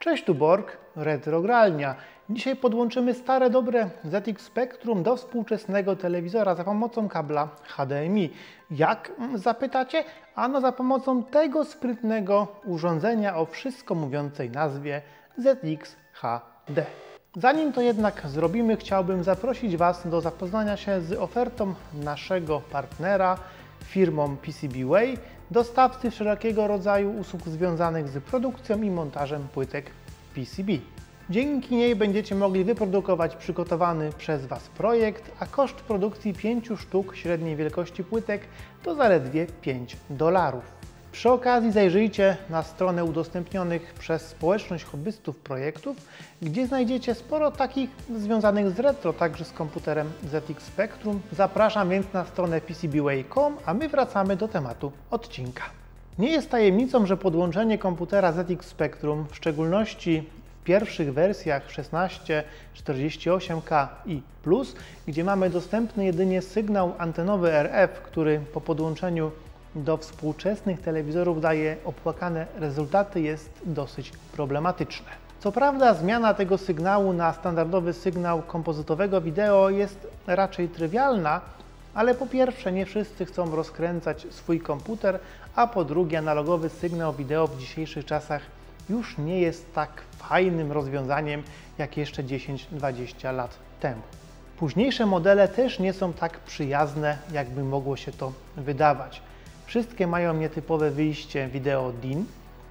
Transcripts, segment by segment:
Cześć, tu Borg, Retrogralnia. Dzisiaj podłączymy stare dobre ZX Spectrum do współczesnego telewizora za pomocą kabla HDMI. Jak? Zapytacie? Ano za pomocą tego sprytnego urządzenia o wszystko mówiącej nazwie ZX HD. Zanim to jednak zrobimy, chciałbym zaprosić Was do zapoznania się z ofertą naszego partnera, firmą PCBWay, dostawcy wszelkiego rodzaju usług związanych z produkcją i montażem płytek PCB. Dzięki niej będziecie mogli wyprodukować przygotowany przez Was projekt, a koszt produkcji 5 sztuk średniej wielkości płytek to zaledwie $5. Przy okazji zajrzyjcie na stronę udostępnionych przez społeczność hobbystów projektów, gdzie znajdziecie sporo takich związanych z retro, także z komputerem ZX Spectrum. Zapraszam więc na stronę PCBWay.com, a my wracamy do tematu odcinka. Nie jest tajemnicą, że podłączenie komputera ZX Spectrum, w szczególności w pierwszych wersjach 16, 48K i Plus, gdzie mamy dostępny jedynie sygnał antenowy RF, który po podłączeniu do współczesnych telewizorów daje opłakane rezultaty, jest dosyć problematyczne. Co prawda zmiana tego sygnału na standardowy sygnał kompozytowego wideo jest raczej trywialna, ale po pierwsze nie wszyscy chcą rozkręcać swój komputer, a po drugie analogowy sygnał wideo w dzisiejszych czasach już nie jest tak fajnym rozwiązaniem jak jeszcze 10-20 lat temu. Późniejsze modele też nie są tak przyjazne, jakby mogło się to wydawać. Wszystkie mają nietypowe wyjście wideo DIN.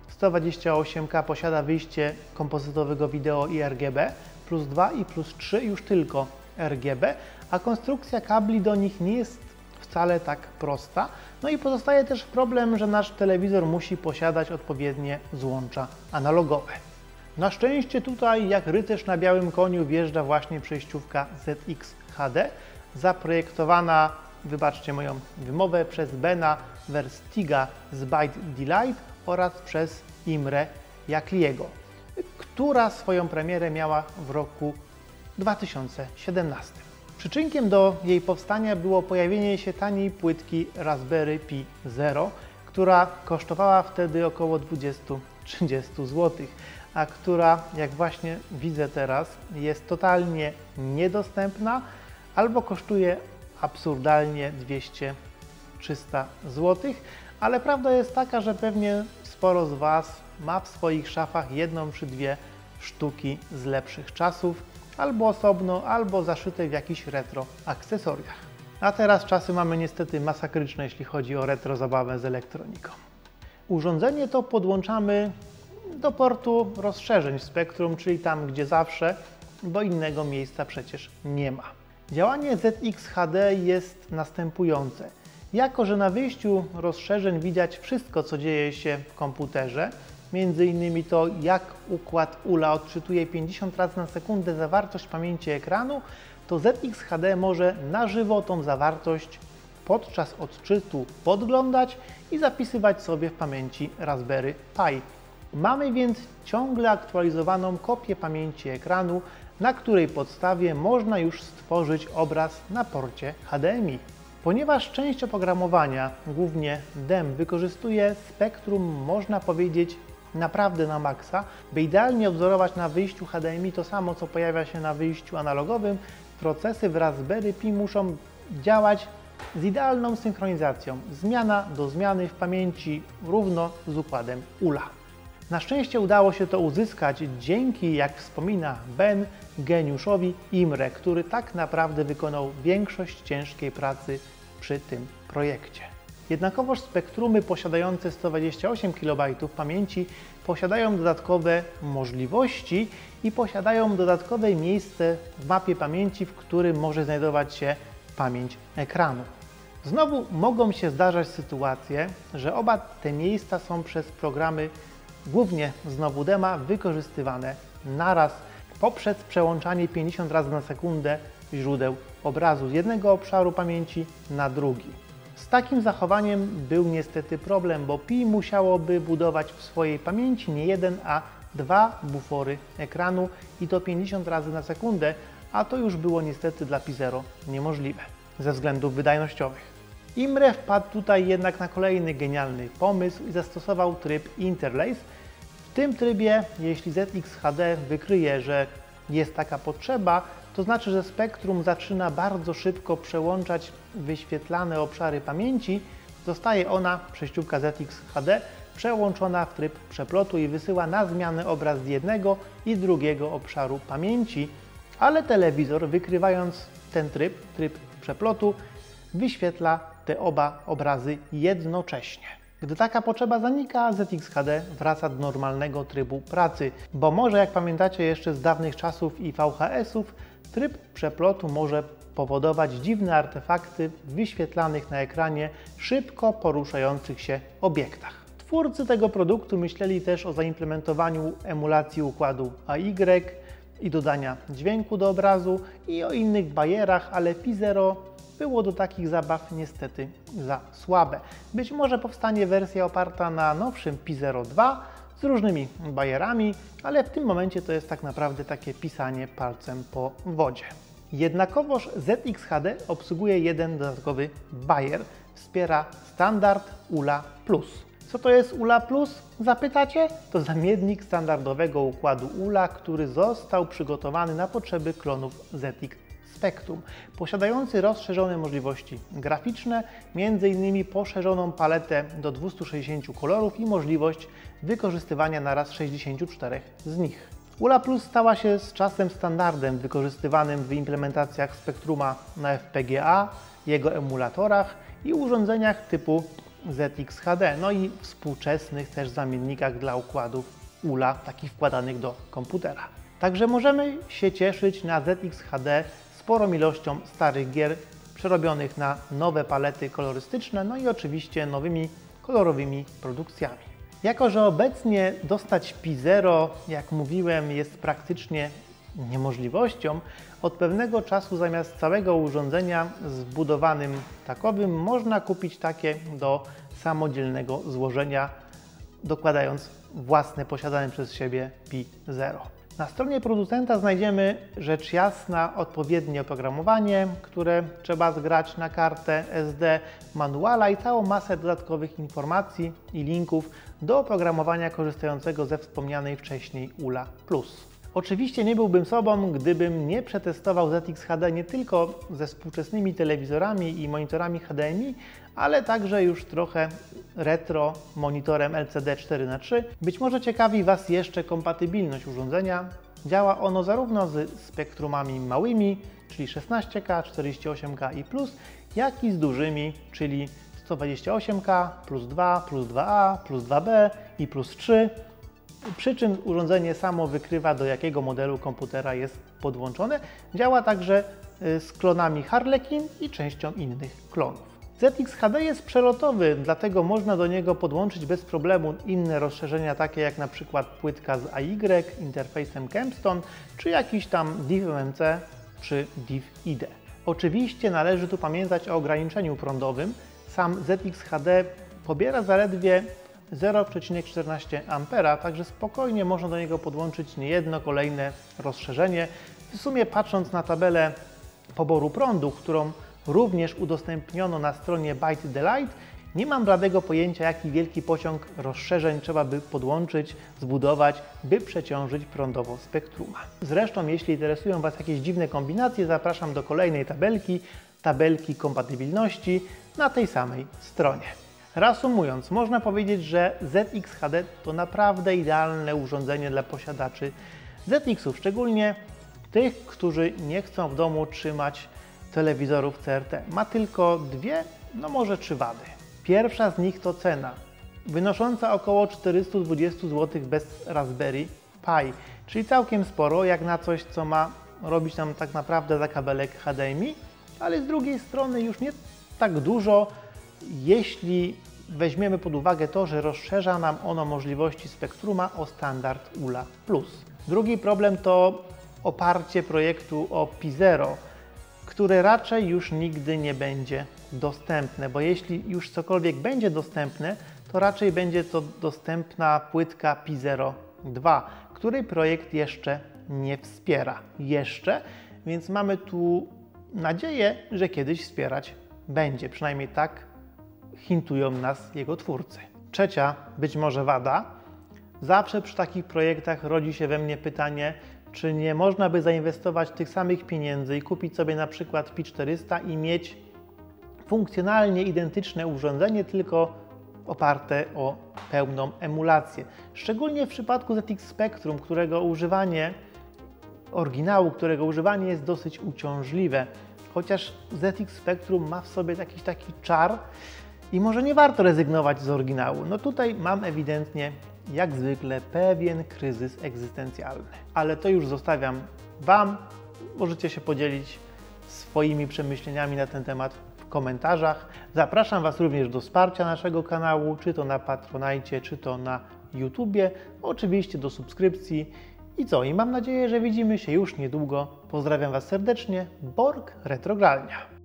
128K posiada wyjście kompozytowego wideo i RGB, plus 2 i plus 3 już tylko RGB, a konstrukcja kabli do nich nie jest wcale tak prosta. No i pozostaje też problem, że nasz telewizor musi posiadać odpowiednie złącza analogowe. Na szczęście tutaj, jak rycerz na białym koniu, wjeżdża właśnie przejściówka ZX HD, zaprojektowana, wybaczcie moją wymowę, przez Bena Verstiga z Byte Delight oraz przez Imre Jakliego, która swoją premierę miała w roku 2017. Przyczynkiem do jej powstania było pojawienie się taniej płytki Raspberry Pi Zero, która kosztowała wtedy około 20-30 zł, a która, jak właśnie widzę teraz, jest totalnie niedostępna albo kosztuje absurdalnie 200-300 zł, ale prawda jest taka, że pewnie sporo z Was ma w swoich szafach jedną czy dwie sztuki z lepszych czasów, albo osobno, albo zaszyte w jakichś retro akcesoriach. A teraz czasy mamy niestety masakryczne, jeśli chodzi o retro zabawę z elektroniką. Urządzenie to podłączamy do portu rozszerzeń w spektrum, czyli tam, gdzie zawsze, bo innego miejsca przecież nie ma. Działanie ZX HD jest następujące. Jako że na wyjściu rozszerzeń widać wszystko, co dzieje się w komputerze, między innymi to, jak układ ULA odczytuje 50 razy na sekundę zawartość pamięci ekranu, to ZX HD może na żywo tą zawartość podczas odczytu podglądać i zapisywać sobie w pamięci Raspberry Pi. Mamy więc ciągle aktualizowaną kopię pamięci ekranu, na której podstawie można już stworzyć obraz na porcie HDMI. Ponieważ część oprogramowania, głównie DEM, wykorzystuje spektrum, można powiedzieć, naprawdę na maksa, by idealnie odwzorować na wyjściu HDMI to samo, co pojawia się na wyjściu analogowym, procesy w Raspberry Pi muszą działać z idealną synchronizacją, zmiana do zmiany w pamięci równo z układem ULA. Na szczęście udało się to uzyskać dzięki, jak wspomina Ben, geniuszowi Imre, który tak naprawdę wykonał większość ciężkiej pracy przy tym projekcie. Jednakowoż spektrumy posiadające 128 KB pamięci posiadają dodatkowe możliwości i posiadają dodatkowe miejsce w mapie pamięci, w którym może znajdować się pamięć ekranu. Znowu mogą się zdarzać sytuacje, że oba te miejsca są przez programy, głównie znowu DEMA, wykorzystywane naraz poprzez przełączanie 50 razy na sekundę źródeł obrazu z jednego obszaru pamięci na drugi. Z takim zachowaniem był niestety problem, bo Pi musiałoby budować w swojej pamięci nie jeden, a dwa bufory ekranu i to 50 razy na sekundę, a to już było niestety dla Pi Zero niemożliwe ze względów wydajnościowych. Imre wpadł tutaj jednak na kolejny genialny pomysł i zastosował tryb Interlace. W tym trybie, jeśli ZX HD wykryje, że jest taka potrzeba, to znaczy, że spektrum zaczyna bardzo szybko przełączać wyświetlane obszary pamięci. Zostaje ona, przejściówka ZX HD, przełączona w tryb przeplotu i wysyła na zmianę obraz z jednego i drugiego obszaru pamięci, ale telewizor, wykrywając ten tryb przeplotu, wyświetla te oba obrazy jednocześnie. Gdy taka potrzeba zanika, ZX HD wraca do normalnego trybu pracy, bo może, jak pamiętacie jeszcze z dawnych czasów i VHS-ów, tryb przeplotu może powodować dziwne artefakty w wyświetlanych na ekranie szybko poruszających się obiektach. Twórcy tego produktu myśleli też o zaimplementowaniu emulacji układu AY i dodania dźwięku do obrazu i o innych bajerach, ale Pi Zero było do takich zabaw niestety za słabe. Być może powstanie wersja oparta na nowszym Pi Zero 2 z różnymi bajerami, ale w tym momencie to jest tak naprawdę takie pisanie palcem po wodzie. Jednakowoż ZX HD obsługuje jeden dodatkowy bajer. Wspiera standard ULA+. Co to jest ULA+? Zapytacie? To zamiennik standardowego układu ULA, który został przygotowany na potrzeby klonów ZX Spectrum, posiadający rozszerzone możliwości graficzne, m.in. poszerzoną paletę do 260 kolorów i możliwość wykorzystywania naraz 64 z nich. ULA Plus stała się z czasem standardem wykorzystywanym w implementacjach Spectruma na FPGA, jego emulatorach i urządzeniach typu ZX HD, no i współczesnych też zamiennikach dla układów ULA, takich wkładanych do komputera. Także możemy się cieszyć na ZX HD sporą ilością starych gier przerobionych na nowe palety kolorystyczne, no i oczywiście nowymi kolorowymi produkcjami. Jako że obecnie dostać Pi Zero, jak mówiłem, jest praktycznie niemożliwością, od pewnego czasu zamiast całego urządzenia z wbudowanym takowym można kupić takie do samodzielnego złożenia, dokładając własne posiadane przez siebie Pi Zero. Na stronie producenta znajdziemy rzecz jasna odpowiednie oprogramowanie, które trzeba zgrać na kartę SD, manuala i całą masę dodatkowych informacji i linków do oprogramowania korzystającego ze wspomnianej wcześniej ULA+. Oczywiście nie byłbym sobą, gdybym nie przetestował ZX HD nie tylko ze współczesnymi telewizorami i monitorami HDMI, ale także już trochę retro monitorem LCD 4:3. Być może ciekawi Was jeszcze kompatybilność urządzenia. Działa ono zarówno z spektrumami małymi, czyli 16K, 48K i plus, jak i z dużymi, czyli 128K, plus 2, plus 2A, plus 2B i plus 3. Przy czym urządzenie samo wykrywa, do jakiego modelu komputera jest podłączone. Działa także z klonami Harlequin i częścią innych klonów. ZX HD jest przelotowy, dlatego można do niego podłączyć bez problemu inne rozszerzenia, takie jak na przykład płytka z AY, interfejsem Kempstone, czy jakiś tam DIV-MMC, czy DIV-IDE. Oczywiście należy tu pamiętać o ograniczeniu prądowym. Sam ZX HD pobiera zaledwie 0,14 A, także spokojnie można do niego podłączyć niejedno kolejne rozszerzenie. W sumie patrząc na tabelę poboru prądu, którą również udostępniono na stronie Byte the Light, nie mam bladego pojęcia, jaki wielki pociąg rozszerzeń trzeba by podłączyć, zbudować, by przeciążyć prądowo Spectruma. Zresztą, jeśli interesują Was jakieś dziwne kombinacje, zapraszam do kolejnej tabelki kompatybilności na tej samej stronie. Reasumując, można powiedzieć, że ZX HD to naprawdę idealne urządzenie dla posiadaczy ZX-ów, szczególnie tych, którzy nie chcą w domu trzymać telewizorów CRT. Ma tylko dwie, no może trzy wady. Pierwsza z nich to cena, wynosząca około 420 zł bez Raspberry Pi, czyli całkiem sporo, jak na coś, co ma robić nam tak naprawdę za kabelek HDMI, ale z drugiej strony już nie tak dużo, jeśli weźmiemy pod uwagę to, że rozszerza nam ono możliwości Spectruma o standard ULA+. Drugi problem to oparcie projektu o Pi Zero, które raczej już nigdy nie będzie dostępne, bo jeśli już cokolwiek będzie dostępne, to raczej będzie to dostępna płytka Pi Zero 2, której projekt jeszcze nie wspiera. Więc mamy tu nadzieję, że kiedyś wspierać będzie, przynajmniej tak hintują nas jego twórcy. Trzecia, być może wada, zawsze przy takich projektach rodzi się we mnie pytanie, czy nie można by zainwestować tych samych pieniędzy i kupić sobie na przykład Pi 400 i mieć funkcjonalnie identyczne urządzenie, tylko oparte o pełną emulację. Szczególnie w przypadku ZX Spectrum, którego używanie jest dosyć uciążliwe. Chociaż ZX Spectrum ma w sobie jakiś taki czar i może nie warto rezygnować z oryginału. No tutaj mam ewidentnie, jak zwykle, pewien kryzys egzystencjalny. Ale to już zostawiam Wam. Możecie się podzielić swoimi przemyśleniami na ten temat w komentarzach. Zapraszam Was również do wsparcia naszego kanału, czy to na Patronite, czy to na YouTubie. Oczywiście do subskrypcji. I co? I mam nadzieję, że widzimy się już niedługo. Pozdrawiam Was serdecznie. Borg Retrogralnia.